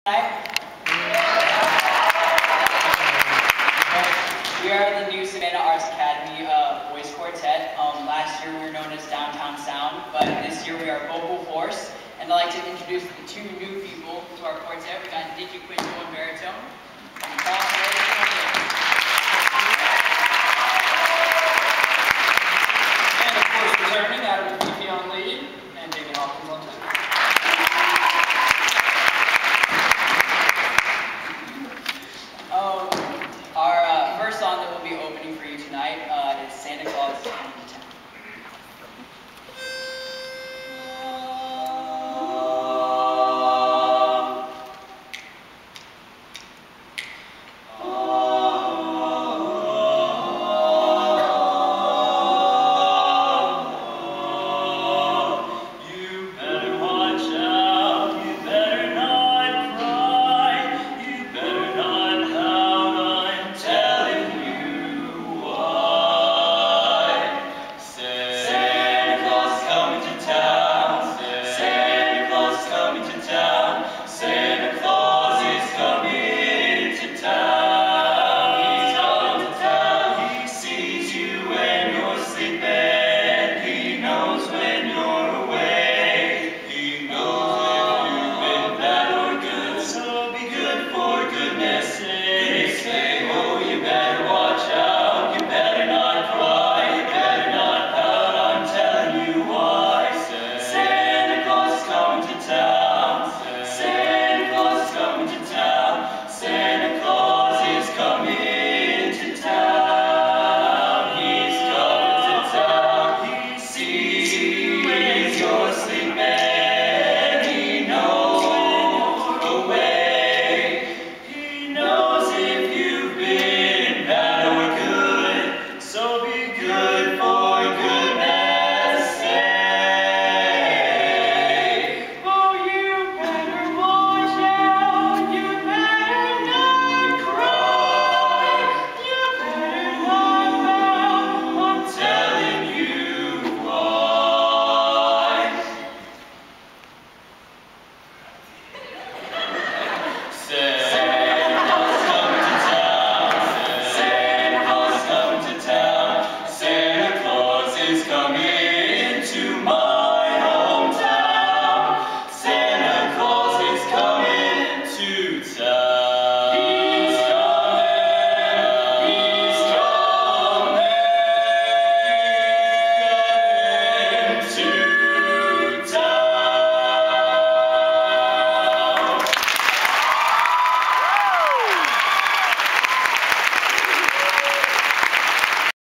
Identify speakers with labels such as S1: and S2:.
S1: We are the new Savannah Arts Academy Voice Quartet. Last year we were known as Downtown Sound, but this year we are Vocal Force. And I'd like to introduce the two new people to our quartet. We got Nikki Quinto on baritone,